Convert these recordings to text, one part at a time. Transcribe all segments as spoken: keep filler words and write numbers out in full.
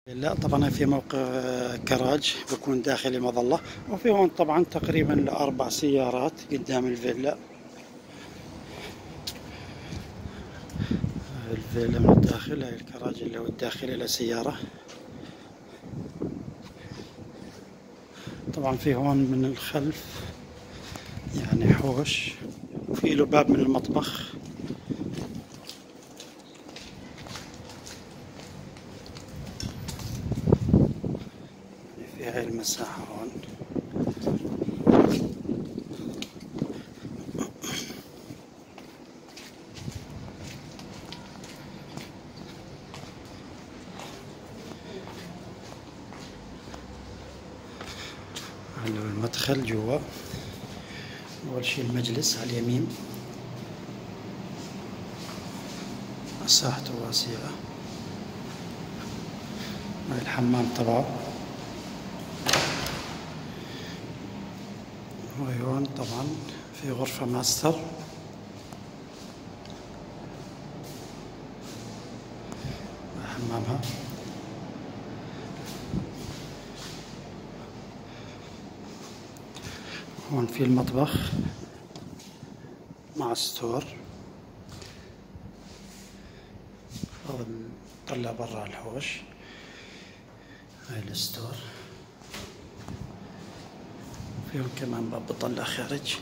لا طبعا في موقع كراج بكون داخل مظلة، وفي هون طبعا تقريبا أربع سيارات قدام الفيلا. الفيلا من الداخل، هاي الكراج اللي هو الداخلي لسيارة. طبعا في هون من الخلف يعني حوش، وفي له باب من المطبخ. في هاي المساحة هون. هلا المدخل جوا. أول شي المجلس على اليمين، مساحته واسعة. هاي الحمام تبعه. وهون طبعا في غرفة ماستر، حمامها. هون في المطبخ مع ستور. هذا طلع برا الحوش. هاي الستور. فيهم كمان باب بطلع خارج.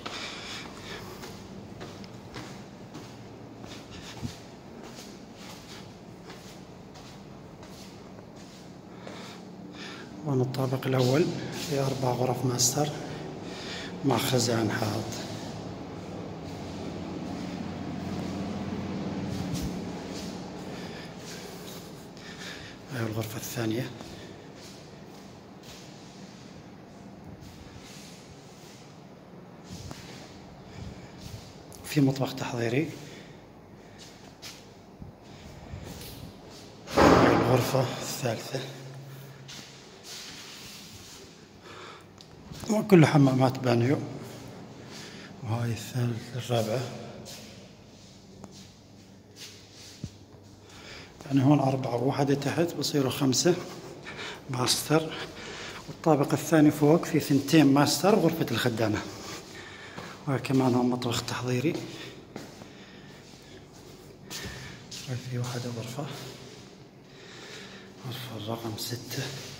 هون الطابق الأول في أربع غرف ماستر مع خزان حائط. هاي الغرفة الثانية. في مطبخ تحضيري. هاي الغرفة الثالثة، وكل حمامات بانيو. وهاي الثالثة الرابعة. يعني هون أربعة وواحدة تحت بصيروا خمسة ماستر. والطابق الثاني فوق في ثنتين ماستر وغرفة الخدامة. وكمان هون مطبخ تحضيري. في واحدة غرفة، غرفة رقم ستة.